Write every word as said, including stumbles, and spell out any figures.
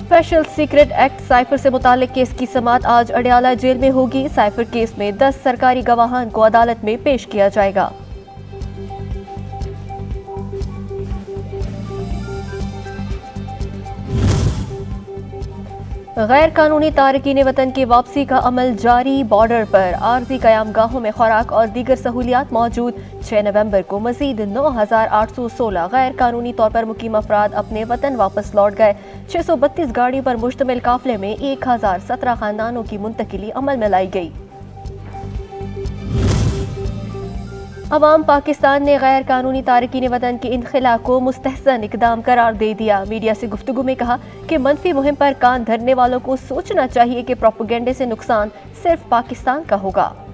Special secret act cipher से मुतालिक case की समाअत आज अडयाला जेल में होगी। साइफर केस में दस सरकारी गवाहान को अदालत में पेश किया जाएगा। गैर कानूनी तारकीन वतन की वापसी का अमल जारी। बॉर्डर पर आर्जी कयाम गाहों में खुराक और दीगर सहूलियात मौजूद। छह नवंबर को मजीद नौ हजार आठ सौ सोलह गैर कानूनी तौर पर मुकीम अफराद अपने वतन वापस लौट गए। छह सौ बत्तीस गाड़ियों पर मुश्तमिल काफिले में एक हजार सत्रह खानदानों की मुंतकिली अमल में लाई गई। अवाम पाकिस्तान ने गैर कानूनी तारकीन वतन के इनखला को मुस्तहसन इकदाम करार दे दिया। मीडिया से गुफ्तगू में कहा कि मनफी मुहिम पर कान धरने वालों को सोचना चाहिए कि प्रोपेगेंडे से नुकसान सिर्फ पाकिस्तान का होगा।